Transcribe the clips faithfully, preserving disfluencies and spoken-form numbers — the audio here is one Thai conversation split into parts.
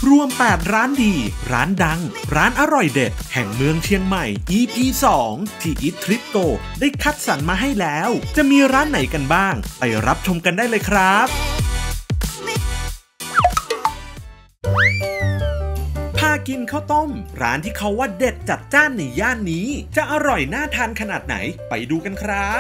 รวมแปดร้านดีร้านดังร้านอร่อยเด็ดแห่งเมืองเชียงใหม่ อี พี สอง ที่ Eat Trip Go ได้คัดสรรมาให้แล้วจะมีร้านไหนกันบ้างไปรับชมกันได้เลยครับพากินข้าวต้มร้านที่เขาว่าเด็ดจัดจ้านในย่านนี้จะอร่อยน่าทานขนาดไหนไปดูกันครับ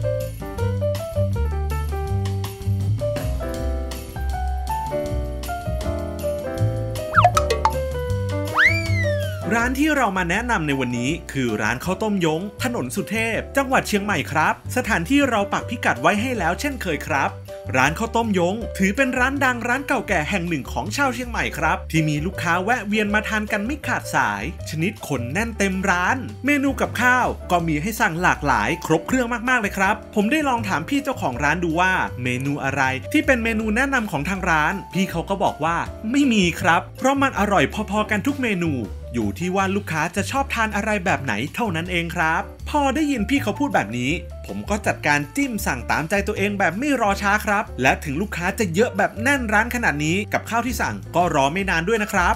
ร้านที่เรามาแนะนำในวันนี้คือร้านข้าวต้มยงถนนสุเทพจังหวัดเชียงใหม่ครับสถานที่เราปักพิกัดไว้ให้แล้วเช่นเคยครับร้านข้าวต้มยงถือเป็นร้านดังร้านเก่าแก่แห่งหนึ่งของชาวเชียงใหม่ครับที่มีลูกค้าแวะเวียนมาทานกันไม่ขาดสายชนิดคนแน่นเต็มร้านเมนูกับข้าวก็มีให้สั่งหลากหลายครบเครื่องมากๆเลยครับผมได้ลองถามพี่เจ้าของร้านดูว่าเมนูอะไรที่เป็นเมนูแนะนำของทางร้านพี่เขาก็บอกว่าไม่มีครับเพราะมันอร่อยพอๆกันทุกเมนูอยู่ที่ว่าลูกค้าจะชอบทานอะไรแบบไหนเท่านั้นเองครับพอได้ยินพี่เขาพูดแบบนี้ผมก็จัดการจิ้มสั่งตามใจตัวเองแบบไม่รอช้าครับและถึงลูกค้าจะเยอะแบบแน่นร้านขนาดนี้กับข้าวที่สั่งก็รอไม่นานด้วยนะครับ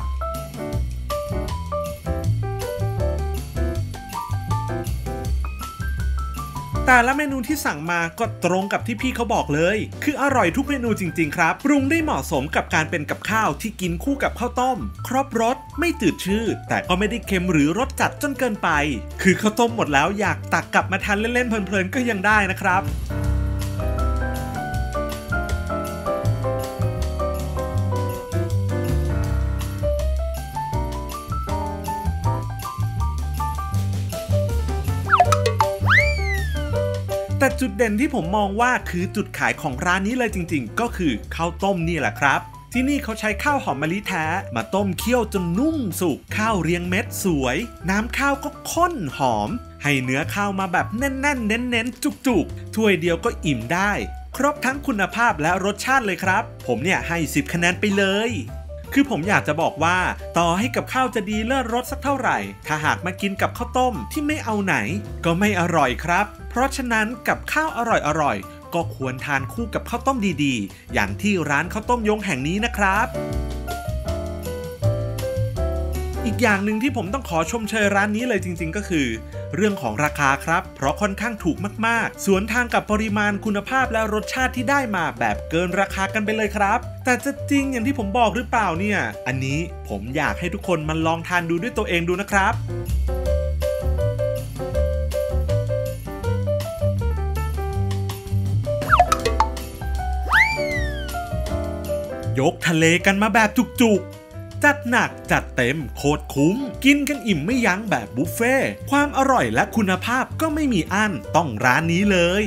แต่ละเมนูที่สั่งมาก็ตรงกับที่พี่เขาบอกเลยคืออร่อยทุกเมนูจริงๆครับปรุงได้เหมาะสมกับการเป็นกับข้าวที่กินคู่กับข้าวต้มครบรสไม่จืดชืดแต่ก็ไม่ได้เค็มหรือรสจัดจนเกินไปคือข้าวต้มหมดแล้วอยากตักกลับมาทานเล่นๆเพลินๆก็ยังได้นะครับแต่จุดเด่นที่ผมมองว่าคือจุดขายของร้านนี้เลยจริงๆก็คือข้าวต้มนี่แหละครับที่นี่เขาใช้ข้าวหอมมะลิแท้มาต้มเคี่ยวจนนุ่มสุกข้าวเรียงเม็ดสวยน้ำข้าวก็ข้นหอมให้เนื้อข้าวมาแบบแน่นๆเน้นๆจุกๆถ้วยเดียวก็อิ่มได้ครบทั้งคุณภาพและรสชาติเลยครับผมเนี่ยให้สิบคะแนนไปเลยคือผมอยากจะบอกว่าต่อให้กับข้าวจะดีเลิศรสสักเท่าไหร่ถ้าหากมากินกับข้าวต้มที่ไม่เอาไหนก็ไม่อร่อยครับเพราะฉะนั้นกับข้าวอร่อยๆก็ควรทานคู่กับข้าวต้มดีๆอย่างที่ร้านข้าวต้มยงแห่งนี้นะครับอีกอย่างหนึ่งที่ผมต้องขอชมเชยร้านนี้เลยจริงๆก็คือเรื่องของราคาครับเพราะค่อนข้างถูกมากๆสวนทางกับปริมาณคุณภาพและรสชาติที่ได้มาแบบเกินราคากันไปเลยครับแต่จะจริงอย่างที่ผมบอกหรือเปล่าเนี่ยอันนี้ผมอยากให้ทุกคนมาลองทานดูด้วยตัวเองดูนะครับยกทะเลกันมาแบบจุกๆจัดหนักจัดเต็มโคตรคุ้มกินกันอิ่มไม่ยั้งแบบบุฟเฟ่ความอร่อยและคุณภาพก็ไม่มีอั้นต้องร้านนี้เลย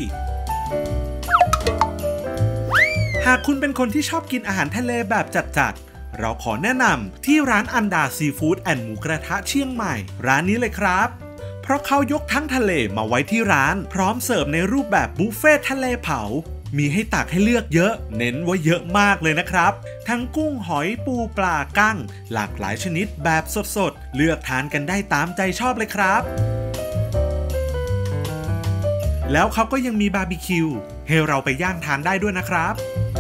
หากคุณเป็นคนที่ชอบกินอาหารทะเลแบบจัดๆเราขอแนะนำที่ร้านอันดาซีฟู้ดแอนด์หมูกระทะเชียงใหม่ร้านนี้เลยครับเพราะเขายกทั้งทะเลมาไว้ที่ร้านพร้อมเสิร์ฟในรูปแบบบุฟเฟ่ทะเลเผามีให้ตักให้เลือกเยอะเน้นว่าเยอะมากเลยนะครับทั้งกุ้งหอยปูปลากั้งหลากหลายชนิดแบบสดๆเลือกทานกันได้ตามใจชอบเลยครับแล้วเขาก็ยังมีบาร์บีคิวให้เราไปย่างทานได้ด้วยนะครับ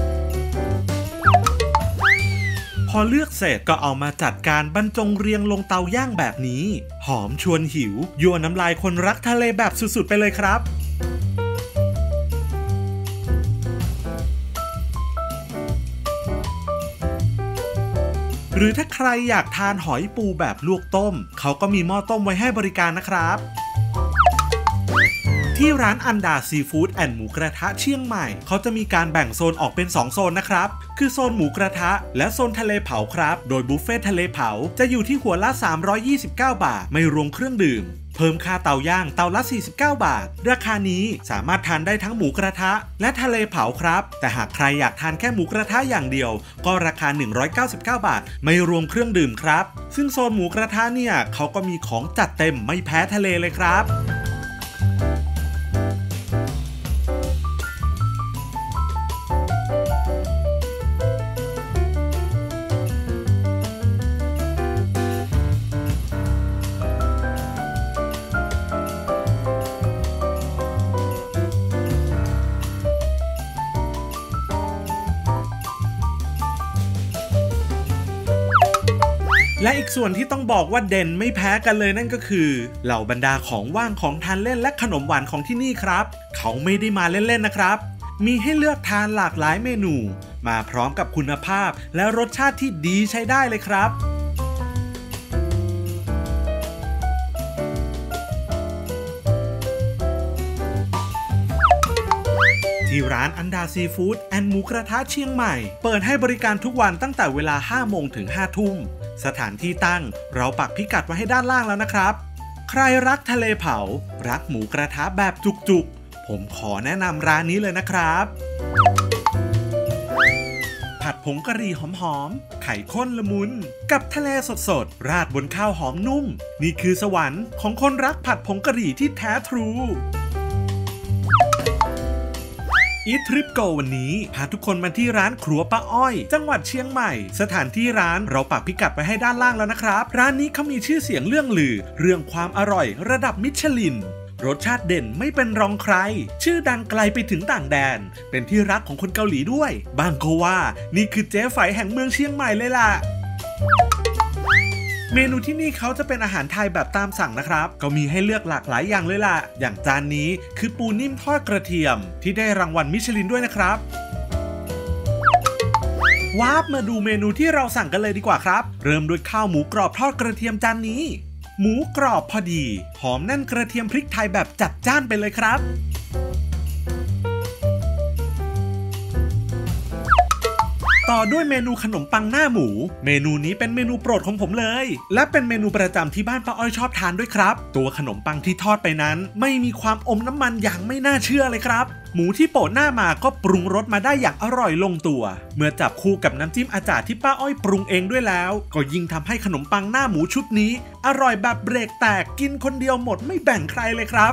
พอเลือกเสร็จก็เอามาจัดการบรรจงเรียงลงเตาย่างแบบนี้หอมชวนหิวยั่วน้ำลายคนรักทะเลแบบสุดๆไปเลยครับหรือถ้าใครอยากทานหอยปูแบบลวกต้มเขาก็มีหม้อต้มไว้ให้บริการนะครับที่ร้านอันดาซีฟู้ดแอนด์หมูกระทะเชียงใหม่เขาจะมีการแบ่งโซนออกเป็นสองโซนนะครับคือโซนหมูกระทะและโซนทะเลเผาครับโดยบุฟเฟ่ทะเลเผาจะอยู่ที่หัวละสามร้อยยี่สิบเก้าบาทไม่รวมเครื่องดื่มเพิ่มค่าเตาย่างเตาละสี่สิบเก้าบาทราคานี้สามารถทานได้ทั้งหมูกระทะและทะเลเผาครับแต่หากใครอยากทานแค่หมูกระทะอย่างเดียวก็ราคาหนึ่งร้อยเก้าสิบเก้าบาทไม่รวมเครื่องดื่มครับซึ่งโซนหมูกระทะเนี่ยเขาก็มีของจัดเต็มไม่แพ้ทะเลเลยครับและอีกส่วนที่ต้องบอกว่าเด่นไม่แพ้กันเลยนั่นก็คือเหล่าบรรดาของว่างของทานเล่นและขนมหวานของที่นี่ครับเขาไม่ได้มาเล่นๆนะครับมีให้เลือกทานหลากหลายเมนูมาพร้อมกับคุณภาพและรสชาติที่ดีใช้ได้เลยครับที่ร้านอันดาซีฟู้ดแอนด์หมูกระทะเชียงใหม่เปิดให้บริการทุกวันตั้งแต่เวลาห้าโมงถึงห้าทุ่มสถานที่ตั้งเราปักพิกัดไว้ให้ด้านล่างแล้วนะครับใครรักทะเลเผารักหมูกระทะแบบจุกๆผมขอแนะนำร้านนี้เลยนะครับผัดผงกะหรี่หอมๆไข่ข้นละมุนกับทะเลสดๆราดบนข้าวหอมนุ่มนี่คือสวรรค์ของคนรักผัดผงกะหรี่ที่แท้ทรูอีททริปโกวันนี้พาทุกคนมาที่ร้านครัวป้าอ้อยจังหวัดเชียงใหม่สถานที่ร้านเราปักพิกัดไว้ให้ด้านล่างแล้วนะครับร้านนี้เขามีชื่อเสียงเรื่องลือเรื่องความอร่อยระดับมิชลินรสชาติเด่นไม่เป็นรองใครชื่อดังไกลไปถึงต่างแดนเป็นที่รักของคนเกาหลีด้วยบางก็ว่านี่คือเจ๊ไฝแห่งเมืองเชียงใหม่เลยล่ะเมนูที่นี่เขาจะเป็นอาหารไทยแบบตามสั่งนะครับก็มีให้เลือกหลากหลายอย่างเลยล่ะอย่างจานนี้คือปูนิ่มทอดกระเทียมที่ได้รางวัลมิชลินด้วยนะครับวาร์ปมาดูเมนูที่เราสั่งกันเลยดีกว่าครับเริ่มด้วยข้าวหมูกรอบทอดกระเทียมจานนี้หมูกรอบพอดีหอมแน่นกระเทียมพริกไทยแบบจัดจ้านไปเลยครับต่อด้วยเมนูขนมปังหน้าหมูเมนูนี้เป็นเมนูโปรดของผมเลยและเป็นเมนูประจำที่บ้านป้าอ้อยชอบทานด้วยครับตัวขนมปังที่ทอดไปนั้นไม่มีความอมน้ำมันอย่างไม่น่าเชื่อเลยครับหมูที่โปะหน้ามาก็ปรุงรสมาได้อย่างอร่อยลงตัวเมื่อจับคู่กับน้ำจิ้มอาจารย์ที่ป้าอ้อยปรุงเองด้วยแล้วก็ยิ่งทำให้ขนมปังหน้าหมูชุดนี้อร่อยแบบเบรกแตกกินคนเดียวหมดไม่แบ่งใครเลยครับ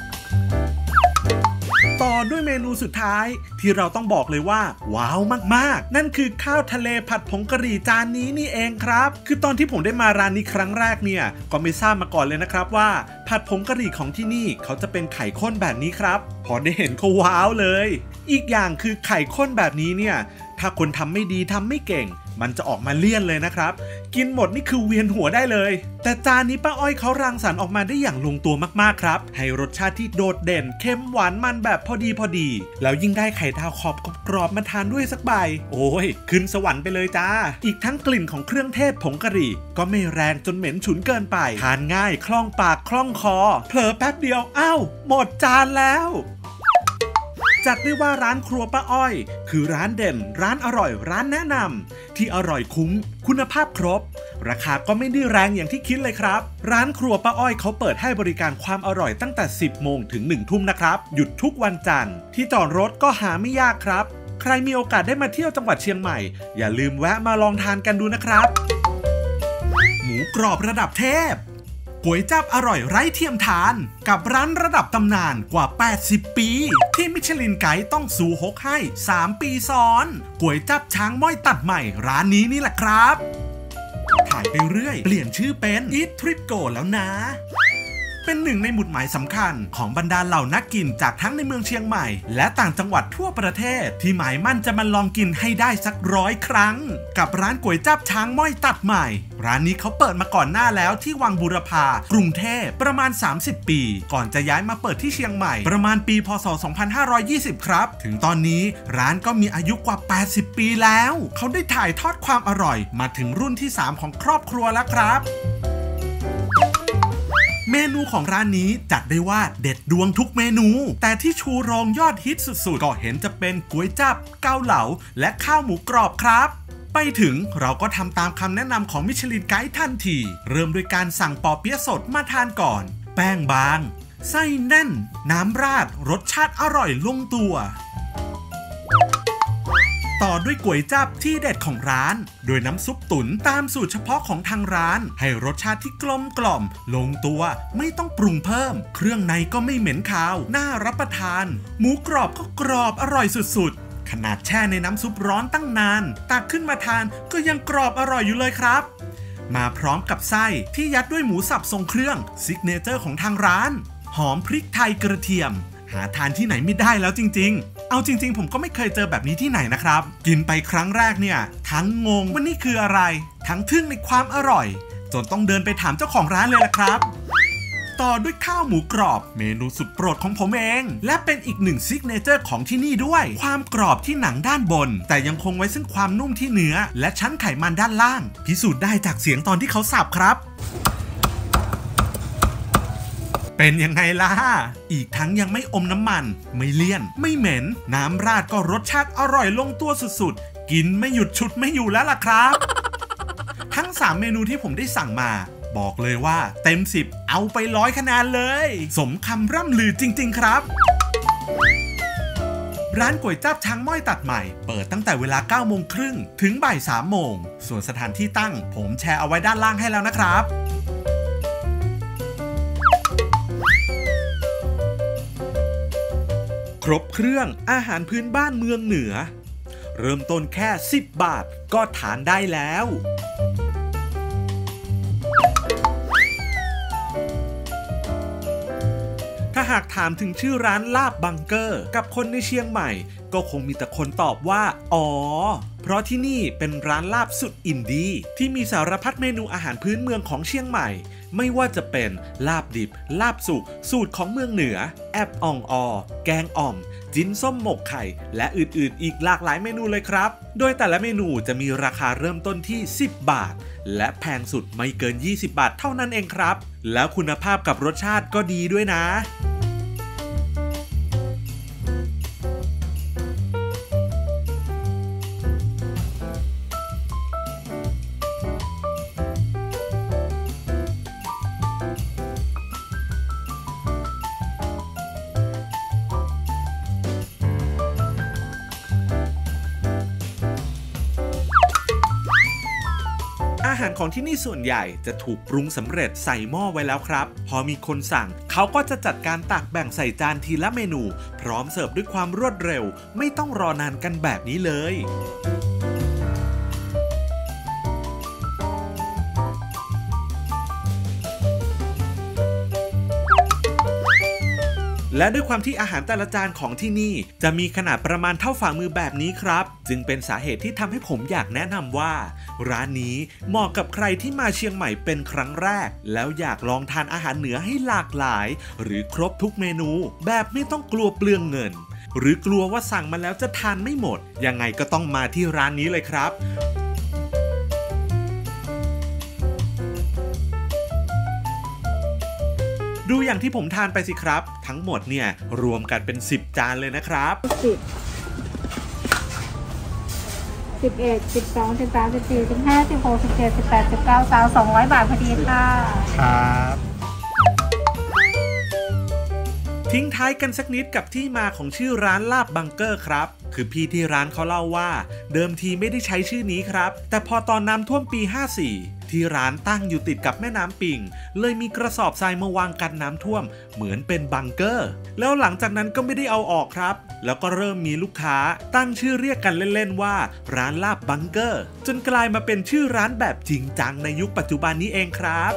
ต่อด้วยเมนูสุดท้ายที่เราต้องบอกเลยว่าว้าวมากๆนั่นคือข้าวทะเลผัดผงกะหรี่จานนี้นี่เองครับคือตอนที่ผมได้มาร้านนี้ครั้งแรกเนี่ยก็ไม่ทราบมาก่อนเลยนะครับว่าผัดผงกะหรี่ของที่นี่เขาจะเป็นไข่ข้นแบบนี้ครับพอได้เห็นก็ว้าวเลยอีกอย่างคือไข่ข้นแบบนี้เนี่ยถ้าคนทำไม่ดีทำไม่เก่งมันจะออกมาเลี่ยนเลยนะครับกินหมดนี่คือเวียนหัวได้เลยแต่จานนี้ป้าอ้อยเขารังสรรค์ออกมาได้อย่างลงตัวมากๆครับให้รสชาติที่โดดเด่นเค็มหวานมันแบบพอดีพอดีแล้วยิ่งได้ไข่ดาวขอบกรอบมาทานด้วยสักใบโอ้ยขึ้นสวรรค์ไปเลยจ้าอีกทั้งกลิ่นของเครื่องเทศผงกะหรี่ก็ไม่แรงจนเหม็นฉุนเกินไปทานง่ายคล่องปากคล่องคอเผลอแป๊บเดียวอ้าวหมดจานแล้วจัดได้ว่าร้านครัวป้าอ้อยคือร้านเด่นร้านอร่อยร้านแนะนำที่อร่อยคุ้มคุณภาพครบราคาก็ไม่ได้แรงอย่างที่คิดเลยครับร้านครัวป้าอ้อยเขาเปิดให้บริการความอร่อยตั้งแต่สิบโมงถึงหนึ่งทุ่มนะครับหยุดทุกวันจันทร์ที่จอดรถก็หาไม่ยากครับใครมีโอกาสได้มาเที่ยวจังหวัดเชียงใหม่อย่าลืมแวะมาลองทานกันดูนะครับหมูกรอบระดับเทพก๋วยจั๊บอร่อยไร้เทียมทานกับร้านระดับตำนานกว่าแปดสิบปีที่มิชลินไกด์ต้องสู่ฮกให้สามปีซ้อนก๋วยจั๊บช้างม้อยตัดใหม่ร้านนี้นี่แหละครับถ่ายไปเรื่อยเปลี่ยนชื่อเป็น Eat Trip Go แล้วนะเป็นหนึ่งในหมุดหมายสำคัญของบรรดาเหล่านักกินจากทั้งในเมืองเชียงใหม่และต่างจังหวัดทั่วประเทศที่หมายมั่นจะมาลองกินให้ได้สักร้อยครั้งกับร้านก๋วยจั๊บช้างม้อยตัดใหม่ร้านนี้เขาเปิดมาก่อนหน้าแล้วที่วังบูรพากรุงเทพประมาณสามสิบปีก่อนจะย้ายมาเปิดที่เชียงใหม่ประมาณปีพ.ศ. สองพันห้าร้อยยี่สิบครับถึงตอนนี้ร้านก็มีอายุกว่าแปดสิบปีแล้วเขาได้ถ่ายทอดความอร่อยมาถึงรุ่นที่สามของครอบครัวแล้วครับเมนูของร้านนี้จัดได้ว่าเด็ดดวงทุกเมนูแต่ที่ชูโรงยอดฮิตสุดๆก็เห็นจะเป็นก๋วยจั๊บเกาเหลาและข้าวหมูกรอบครับไปถึงเราก็ทำตามคำแนะนำของมิชลินไกด์ทันทีเริ่มด้วยการสั่งปอเปี๊ยะสดมาทานก่อนแป้งบางไส้แน่นน้ำราดรสชาติอร่อยลงตัวต่อด้วยก๋วยจั๊บที่เด็ดของร้านโดยน้ำซุปตุ๋นตามสูตรเฉพาะของทางร้านให้รสชาติที่กลมกล่อมลงตัวไม่ต้องปรุงเพิ่มเครื่องในก็ไม่เหม็นคาวน่ารับประทานหมูกรอบก็กรอบอร่อยสุดๆขนาดแช่ในน้ำซุปร้อนตั้งนานตักขึ้นมาทานก็ยังกรอบอร่อยอยู่เลยครับมาพร้อมกับไส้ที่ยัดด้วยหมูสับทรงเครื่องซิกเนเจอร์ของทางร้านหอมพริกไทยกระเทียมหาทานที่ไหนไม่ได้แล้วจริงๆเอาจริงๆผมก็ไม่เคยเจอแบบนี้ที่ไหนนะครับกินไปครั้งแรกเนี่ยทั้งงงว่านี่คืออะไรทั้งทึ่งในความอร่อยจนต้องเดินไปถามเจ้าของร้านเลยล่ะครับต่อด้วยข้าวหมูกรอบเมนูสุดโปรดของผมเองและเป็นอีกหนึ่งซิกเนเจอร์ของที่นี่ด้วยความกรอบที่หนังด้านบนแต่ยังคงไว้ซึ่งความนุ่มที่เนื้อและชั้นไขมันด้านล่างพิสูจน์ได้จากเสียงตอนที่เขาสับครับเป็นยังไงล่ะอีกทั้งยังไม่อมน้ำมันไม่เลี่ยนไม่เหม็นน้ำราดก็รสชาติอร่อยลงตัวสุดๆกินไม่หยุดชุดไม่อยู่แล้วล่ะครับทั้งสามเมนูที่ผมได้สั่งมาบอกเลยว่าเต็มสิบเอาไปร้อยคะแนนเลยสมคำร่ำลือจริงๆครับร้านก๋วยจั๊บช้างม้อยตัดใหม่เปิดตั้งแต่เวลาเก้าโมงครึ่งถึงบ่ายสามโมงส่วนสถานที่ตั้งผมแชร์เอาไว้ด้านล่างให้แล้วนะครับครบเครื่องอาหารพื้นบ้านเมืองเหนือเริ่มต้นแค่สิบบาทก็ทานได้แล้วถ้าหากถามถึงชื่อร้านลาบบังเกอร์กับคนในเชียงใหม่ก็คงมีแต่คนตอบว่าอ๋อเพราะที่นี่เป็นร้านลาบสุดอินดี้ที่มีสารพัดเมนูอาหารพื้นเมืองของเชียงใหม่ไม่ว่าจะเป็นลาบดิบลาบสุกสูตรของเมืองเหนือแอบอ่องออแกงอ่อมจิ้นส้มหมกไข่และอื่นๆอีกหลากหลายเมนูเลยครับโดยแต่ละเมนูจะมีราคาเริ่มต้นที่สิบบาทและแพงสุดไม่เกินยี่สิบบาทเท่านั้นเองครับแล้วคุณภาพกับรสชาติก็ดีด้วยนะอาหารของที่นี่ส่วนใหญ่จะถูกปรุงสำเร็จใส่หม้อไว้แล้วครับพอมีคนสั่งเขาก็จะจัดการตักแบ่งใส่จานทีละเมนูพร้อมเสิร์ฟด้วยความรวดเร็วไม่ต้องรอนานกันแบบนี้เลยและด้วยความที่อาหารแต่ละจานของที่นี่จะมีขนาดประมาณเท่าฝ่ามือแบบนี้ครับจึงเป็นสาเหตุที่ทำให้ผมอยากแนะนำว่าร้านนี้เหมาะกับใครที่มาเชียงใหม่เป็นครั้งแรกแล้วอยากลองทานอาหารเหนือให้หลากหลายหรือครบทุกเมนูแบบไม่ต้องกลัวเปลืองเงินหรือกลัวว่าสั่งมาแล้วจะทานไม่หมดยังไงก็ต้องมาที่ร้านนี้เลยครับดูอย่างที่ผมทานไปสิครับทั้งหมดเนี่ยรวมกันเป็นสิบจานเลยนะครับสิบ สิบเอ็ด สิบสอง สิบสาม สิบสี่ สิบห้า สิบหก สิบเจ็ด สิบแปด สิบเก้า สองร้อยบาทพอดีค่ะครับทิ้งท้ายกันสักนิดกับที่มาของชื่อร้านลาบบังเกอร์ครับคือพี่ที่ร้านเขาเล่าว่าเดิมทีไม่ได้ใช้ชื่อนี้ครับแต่พอตอนน้ำท่วมปีห้าสี่ที่ร้านตั้งอยู่ติดกับแม่น้ำปิ่งเลยมีกระสอบทรายมาวางกันน้ำท่วมเหมือนเป็นบังเกอร์แล้วหลังจากนั้นก็ไม่ได้เอาออกครับแล้วก็เริ่มมีลูกค้าตั้งชื่อเรียกกันเล่นๆว่าร้านลาบบังเกอร์จนกลายมาเป็นชื่อร้านแบบจริงจังในยุคปัจจุบันนี้เองครับ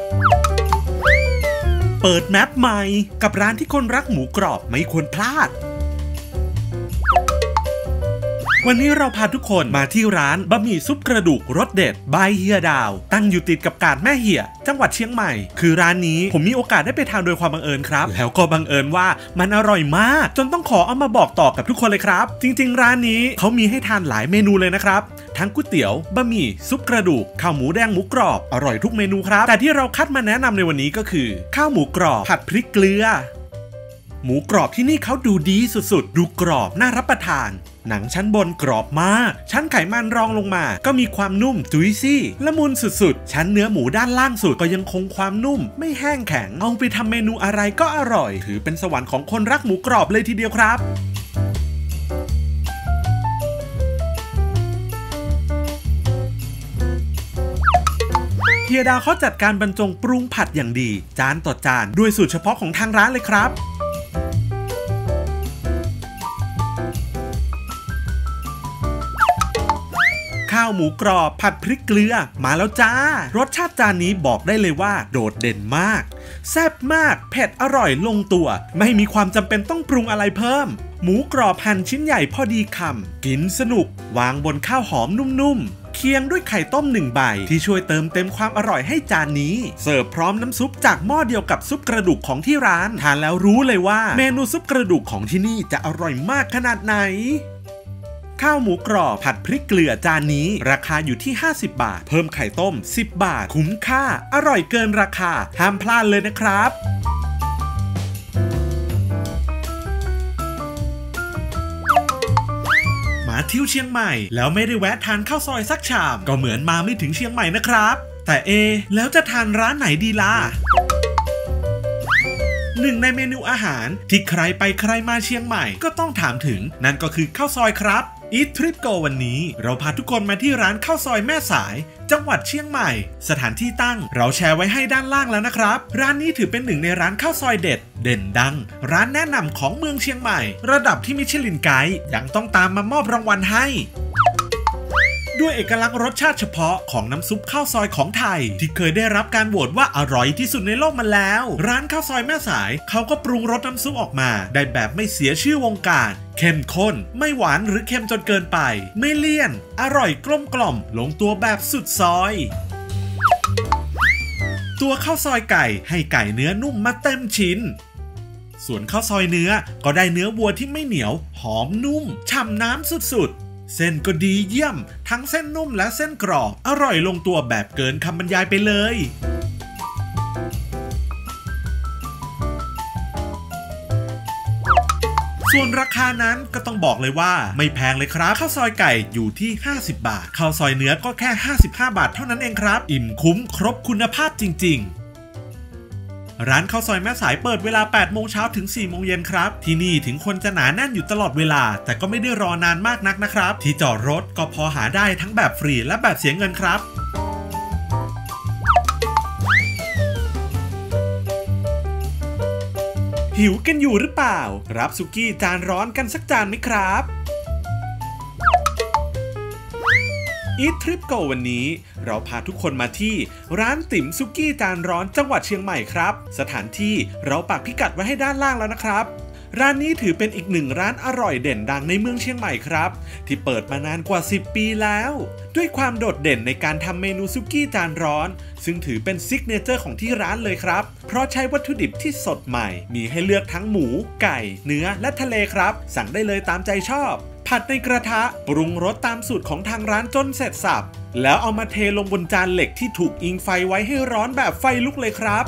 เปิดแมปใหม่กับร้านที่คนรักหมูกรอบไม่ควรพลาดวันนี้เราพาทุกคนมาที่ร้านบะหมี่ซุปกระดูกรสเด็ดบายเฮียดาวตั้งอยู่ติดกับกาดแม่เหี่ยจังหวัดเชียงใหม่คือร้านนี้ผมมีโอกาสได้ไปทานโดยความบังเอิญครับแล้วก็บังเอิญว่ามันอร่อยมากจนต้องขอเอามาบอกต่อกับทุกคนเลยครับจริงๆร้านนี้เขามีให้ทานหลายเมนูเลยนะครับทั้งก๋วยเตี๋ยวบะหมี่ซุปกระดูกข้าวหมูแดงหมูกรอบอร่อยทุกเมนูครับแต่ที่เราคัดมาแนะนำในวันนี้ก็คือข้าวหมูกรอบผัดพริกเกลือหมูกรอบที่นี่เขาดูดีสุดๆดูกรอบน่ารับประทานหนังชั้นบนกรอบมากชั้นไขมันรองลงมาก็มีความนุ่มจุยซี่ละมุนสุดๆชั้นเนื้อหมูด้านล่างสุดก็ยังคงความนุ่มไม่แห้งแข็งเอาไปทำเมนูอะไรก็อร่อยถือเป็นสวรรค์ของคนรักหมูกรอบเลยทีเดียวครับเฮียดาวเขาจัดการบรรจงปรุงผัดอย่างดีจานต่อจานด้วยสูตรเฉพาะของทางร้านเลยครับขข้าวหมูกรอบผัดพริกเกลือมาแล้วจ้ารสชาติจานนี้บอกได้เลยว่าโดดเด่นมากแซ่บมากเผ็ดอร่อยลงตัวไม่มีความจำเป็นต้องปรุงอะไรเพิ่มหมูกรอบหั่นชิ้นใหญ่พอดีคำกินสนุกวางบนข้าวหอมนุ่มๆเคียงด้วยไข่ต้มหนึ่งใบที่ช่วยเติมเต็มความอร่อยให้จานนี้เสิร์ฟพร้อมน้ำซุปจากหม้อเดียวกับซุปกระดูกของที่ร้านทานแล้วรู้เลยว่าเมนูซุปกระดูกของที่นี่จะอร่อยมากขนาดไหนข้าวหมูกรอบผัดพริกเกลือจานนี้ราคาอยู่ที่ห้าสิบบาทเพิ่มไข่ต้มสิบบาทคุ้มค่าอร่อยเกินราคาห้ามพลาดเลยนะครับมาเที่ยวเชียงใหม่แล้วไม่ได้แวะทานข้าวซอยสักชามก็เหมือนมาไม่ถึงเชียงใหม่นะครับแต่เอแล้วจะทานร้านไหนดีล่ะหนึ่งในเมนูอาหารที่ใครไปใครมาเชียงใหม่ก็ต้องถามถึงนั่นก็คือข้าวซอยครับEat Trip Go วันนี้เราพาทุกคนมาที่ร้านข้าวซอยแม่สายจังหวัดเชียงใหม่สถานที่ตั้งเราแชร์ไว้ให้ด้านล่างแล้วนะครับร้านนี้ถือเป็นหนึ่งในร้านข้าวซอยเด็ดเด่นดังร้านแนะนำของเมืองเชียงใหม่ระดับที่มิชลินไกด์ยังต้องตามมามอบรางวัลให้ด้วยเอกลักษณ์รสชาติเฉพาะของน้ำซุปข้าวซอยของไทยที่เคยได้รับการโหวตว่าอร่อยที่สุดในโลกมาแล้วร้านข้าวซอยแม่สายเขาก็ปรุงรสน้ำซุปออกมาได้แบบไม่เสียชื่อวงการเข้มข้นไม่หวานหรือเค็มจนเกินไปไม่เลี่ยนอร่อยกลมกล่อมลงตัวแบบสุดซอยตัวข้าวซอยไก่ให้ไก่เนื้อนุ่มมาเต็มชิ้นส่วนข้าวซอยเนื้อก็ได้เนื้อวัวที่ไม่เหนียวหอมนุ่มฉ่ำน้ำสุดๆเส้นก็ดีเยี่ยมทั้งเส้นนุ่มและเส้นกรอบอร่อยลงตัวแบบเกินคำบรรยายไปเลยส่วนราคานั้นก็ต้องบอกเลยว่าไม่แพงเลยครับข้าวซอยไก่อยู่ที่ห้าสิบบาทข้าวซอยเนื้อก็แค่ห้าสิบห้าบาทเท่านั้นเองครับอิ่มคุ้มครบคุณภาพจริงๆร้านข้าวซอยแม่สายเปิดเวลาแปดโมงเช้าถึงสี่โมงเย็นครับที่นี่ถึงคนจะหนาแน่นอยู่ตลอดเวลาแต่ก็ไม่ได้รอนานมากนักนะครับที่จอดรถก็พอหาได้ทั้งแบบฟรีและแบบเสียเงินครับหิวกันอยู่หรือเปล่ารับสุกี้จานร้อนกันสักจานไหมครับ Eat Trip Go วันนี้เราพาทุกคนมาที่ร้านติ๋มสุกี้จานร้อนจังหวัดเชียงใหม่ครับสถานที่เราปักพิกัดไว้ให้ด้านล่างแล้วนะครับร้านนี้ถือเป็นอีกหนึ่งร้านอร่อยเด่นดังในเมืองเชียงใหม่ครับที่เปิดมานานกว่าสิบปีแล้วด้วยความโดดเด่นในการทำเมนูสุกี้จานร้อนซึ่งถือเป็นซิกเนเจอร์ของที่ร้านเลยครับเพราะใช้วัตถุดิบที่สดใหม่มีให้เลือกทั้งหมูไก่เนื้อและทะเลครับสั่งได้เลยตามใจชอบผัดในกระทะปรุงรสตามสูตรของทางร้านจนเสร็จสับแล้วเอามาเทลงบนจานเหล็กที่ถูกอิงไฟไว้ให้ร้อนแบบไฟลุกเลยครับ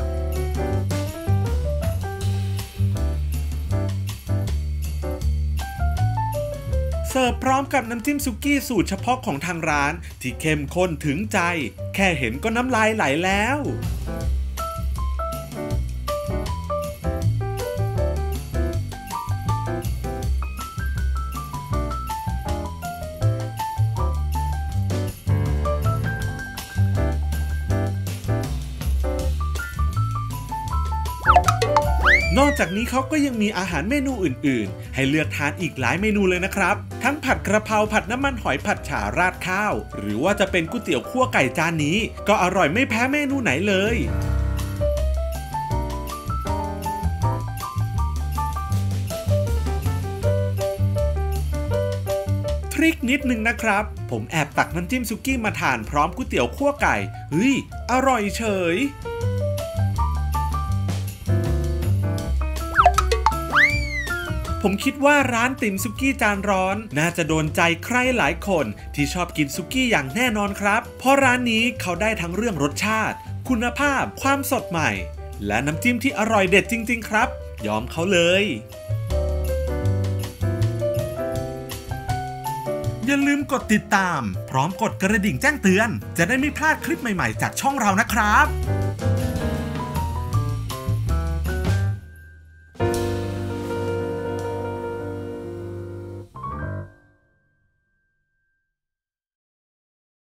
เสิร์ฟพร้อมกับน้ำจิ้มสุกี้สูตรเฉพาะของทางร้านที่เข้มข้นถึงใจแค่เห็นก็น้ำลายไหลแล้วนอกจากนี้เขาก็ยังมีอาหารเมนูอื่นๆให้เลือกทานอีกหลายเมนูเลยนะครับทั้งผัดกระเพราผัดน้ำมันหอยผัดฉ่าราดข้าวหรือว่าจะเป็นก๋วยเตี๋ยวคั่วไก่จานนี้ก็อร่อยไม่แพ้เมนูไหนเลยทริคนิดนึงนะครับผมแอบตักน้ำจิ้มซุกี้มาทานพร้อมก๋วยเตี๋ยวคั่วไก่เฮ้ยอร่อยเฉยผมคิดว่าร้านติ๋มสุกี้จานร้อนน่าจะโดนใจใครหลายคนที่ชอบกินสุกี้อย่างแน่นอนครับเพราะร้านนี้เขาได้ทั้งเรื่องรสชาติคุณภาพความสดใหม่และน้ำจิ้มที่อร่อยเด็ดจริงๆครับยอมเขาเลยอย่าลืมกดติดตามพร้อมกดกระดิ่งแจ้งเตือนจะได้ไม่พลาดคลิปใหม่ๆจากช่องเรานะครับ